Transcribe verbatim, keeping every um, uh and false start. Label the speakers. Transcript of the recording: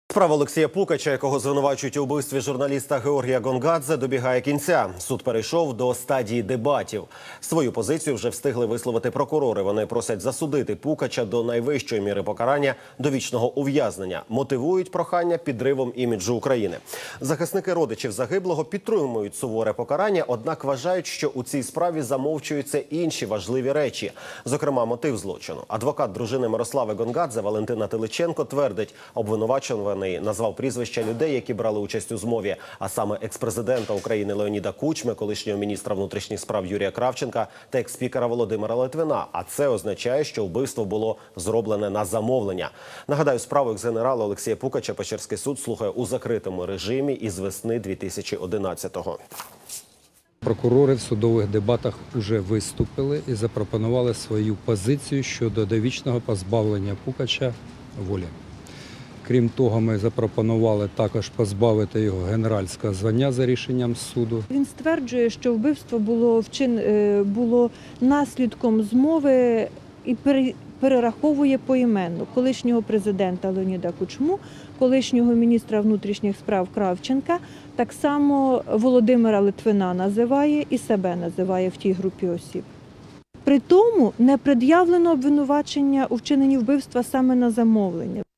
Speaker 1: Справа Олексія Пукача, якого звинувачують у вбивстві журналіста Георгія Гонгадзе, добігає кінця. Суд перейшов до стадії дебатів. Свою позицію вже встигли висловити прокурори. Вони просять засудити Пукача до найвищої міри покарання – довічного ув'язнення. Мотивують прохання підривом іміджу України. Захисники родичів загиблого підтримують суворе покарання, однак вважають, що у цій справі замовчуються інші важливі речі. Зокрема, мотив злочину. Адвокат дружини Мирослави Гонгадзе Валентина Тиличенко твердить, обвинувачуваний назвав прізвища людей, які брали участь у змові, а саме екс-президента України Леоніда Кучми, колишнього міністра внутрішніх справ Юрія Кравченка та екс-спікера Володимира Литвина. А це означає, що вбивство було зроблене на замовлення. Нагадаю, справу екс-генерала Олексія Пукача Печерський суд слухає у закритому режимі із весни дві тисячі одинадцятого.
Speaker 2: Прокурори в судових дебатах вже виступили і запропонували свою позицію щодо довічного позбавлення Пукача волі. Крім того, ми запропонували також позбавити його генеральського звання за рішенням суду.
Speaker 3: Він стверджує, що вбивство було, вчин... було наслідком змови і перераховує поіменно колишнього президента Леоніда Кучму, колишнього міністра внутрішніх справ Кравченка, так само Володимира Литвина називає і себе називає в тій групі осіб. При тому не пред'явлено обвинувачення у вчиненні вбивства саме на замовлення.